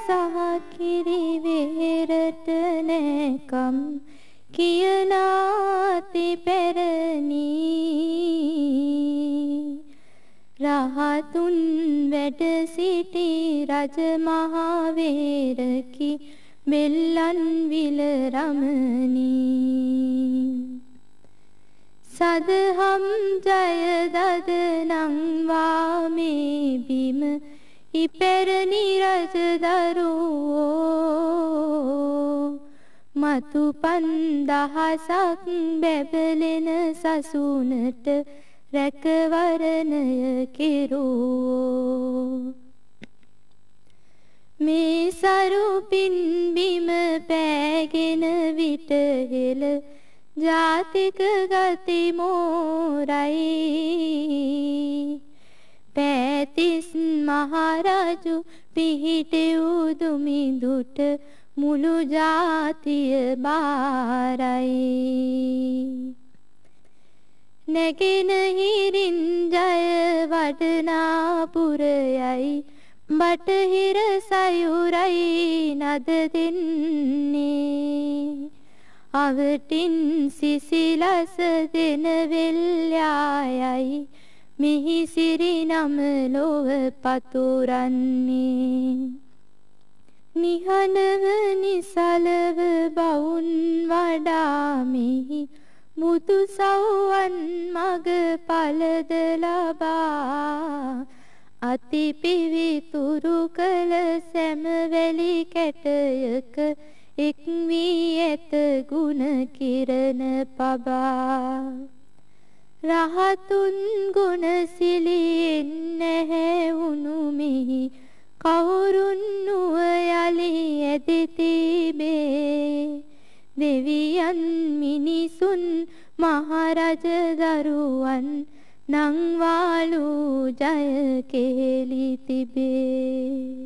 සහකිරි වේරට නැකම් කියනාති පැරණි රහතුන් වැඩ සිටි රජ මහා වේරකි මෙල්ලන් විල රමණී සදහම් ජය දද නංවා මේ බිම ඉපැරණි රජ දරුවෝ මතු 5000ක් බැබලෙන සසුනට රැකවරණය කෙරුවෝ මේ සරු පින්බිම පෑගෙන විට හෙළ ජාතික ගති මෝරයි පැතිස් මහරජු පිහිටි උදුමිදුට මුළු ජාතිය බාරයි නැගෙන හිරින් ජය වඩනා පුරයයි බටහිර සයුරයි නද දෙන්නේ අවටින් සිසිලස දෙන වෙල්යායයි මිහි සිරි නම ලොව පතුරන්නේ නිහඬව නිසලව බවුන් වඩා මිහි මුතු සව්වන් මග පලද ලබා අති පිවිතුරු කළ සැමවැලි කැටයක එක් වී ඇත ගුණ කිරණ පබා රහතුන් ගුණ සිලියෙන් නැහැ වුණු මෙහි කවුරුන් නුව යලි ඇති තිබේ දෙවියන් මිනිසුන් මහරජ දරුවන් නංවාලු ජය කෙහෙලි තිබේ